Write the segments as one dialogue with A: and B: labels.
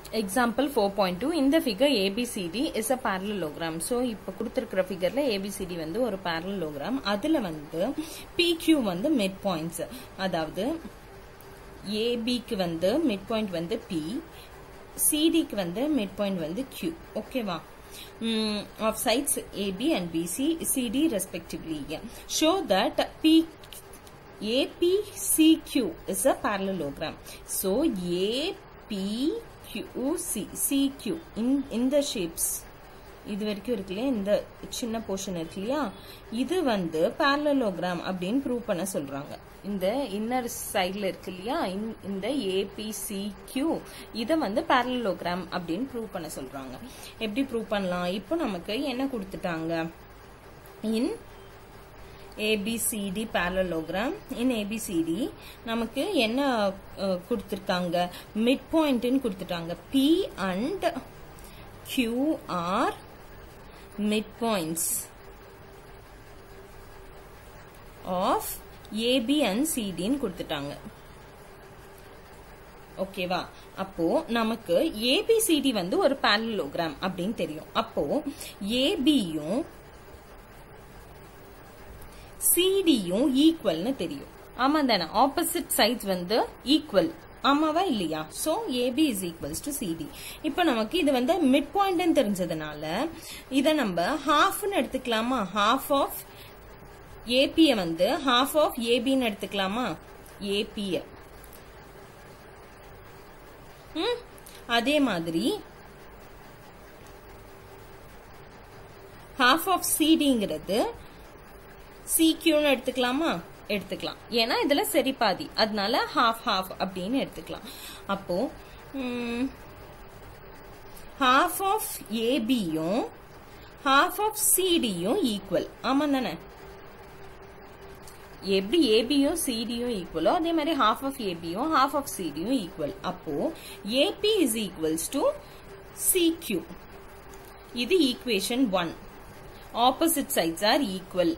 A: Example 4.2 இந்த figure ABCD is a parallelogram. So இப்ப கொடுத்திருக்கிற figureல ABCD வந்து ஒரு parallelogram. அதுல வந்து PQ வந்து midpoints. அதாவது AB க்கு வந்து midpoint வந்து P, CD க்கு வந்து midpoint வந்து Q. ஓகேவா? Of sides AB and BC, CD respectively. Show that APCQ is a parallelogram. So APQC, CQ in the shapes இது வரைக்கும் இருக்குல்லையா இந்த சின்ன போர்ஷன் இருக்குல்லையா இது வந்து parallelogram அப்படின்னு ப்ரூவ் பண்ண சொல்றாங்க இந்த இன்னர் சைடுல இருக்கு இல்லையா இந்த APCQ இத வந்து parallelogram அப்படின்னு ப்ரூவ் பண்ண சொல்றாங்க எப்படி ப்ரூவ் பண்ணலாம் இப்போ நமக்கு என்ன கொடுத்துட்டாங்க in ABCD parallelogram in ABCD நமக்கு என்ன கொடுத்திருக்காங்க midpoint ன்னு கொடுத்துட்டாங்க P and Q are midpoints of AB and CD ன்னு கொடுத்துட்டாங்க ஓகேவா அப்போ நமக்கு ABCD வந்து ஒரு parallelogram அப்படின்னு தெரியும் அப்போ AB யும் CD யும் ஈக்குவல்னு தெரியும் ஆமா தானே ஆப்போசிட் சைட்ஸ் வந்து ஈக்குவல் ஆமாவா இல்லையா so AB is equals to CD இப்போ நமக்கு இது வந்து மிட் பாயிண்ட்னு தெரிஞ்சதனால இத நம்ம ஹாஃப்னு எடுத்துக்கலாமா half of AP வந்து half of AB ன்னு எடுத்துக்கலாமா AP அதே மாதிரி half of CDங்கிறது CQ ன்னு எடுத்துக்கலாமா எடுத்துக்கலாம் ஏனா இதல சரி பாதி அதனால half half அப்படினு எடுத்துக்கலாம் அப்போ half of AB யும் half of CD யும் ஈக்குவல் ஆமாதானே எப்படி AB யும் CD யும் ஈக்குவலோ அதே மாதிரி half of AB யும் half of CD யும் ஈக்குவல் அப்போ AP is equals to CQ இது equation 1 opposite sides are equal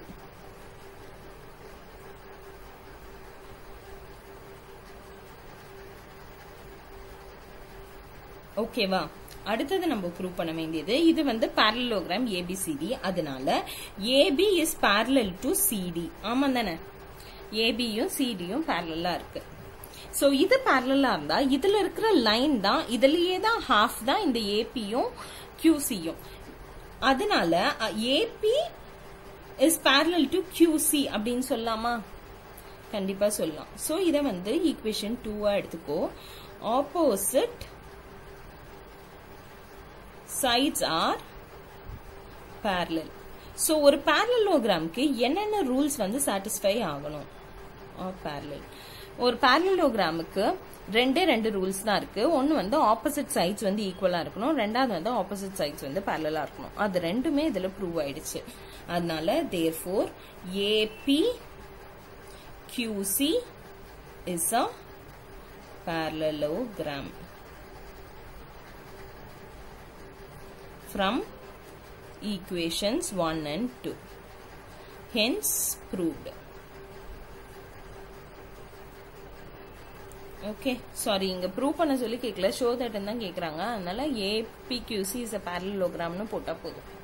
A: ஓகேவா அடுத்து நம்ம ப்ரூவ் பண்ண வேண்டியது இது வந்து parallelogram ABCD அதனால AB is parallel to CD ஆமாதானே AB யும் CD யும் parallel-ஆ இருக்கு சோ இது parallel-ஆ இருந்தா இதுல இருக்கிற லைன் தான் இதுலயே தான் half தான் இந்த AP யும் QC யும் அதனால AP is parallel to QC அப்படினு சொல்லலாமா கண்டிப்பா சொல்லலாம் சோ இத வந்து ஈக்குவேஷன் 2 ஆ எடுத்துக்கோ opposite sides are parallel so ஒரு parallelogram க்கு என்னென்ன ரூல்ஸ் வந்து satisfy ஆகணும் parallel ஒரு parallelogram க்கு ரெண்டு ரூல்ஸ் தான் இருக்கு ஒன்னு வந்து opposite sides வந்து ஈக்குவலா இருக்கணும் ரெண்டாவது வந்து opposite sides வந்து parallel-ஆ இருக்கணும் அது ரெண்டுமே இதல ப்ரூவ் ஆயிடுச்சு அதனால therefore APQC is a parallelogram from equations 1 and 2 hence proved okay sorry inga prove பண்ண சொல்லி கேக்கல show that ன்னு தான் கேக்குறாங்க அதனால APQC is a parallelogram னு போட்டா போதும்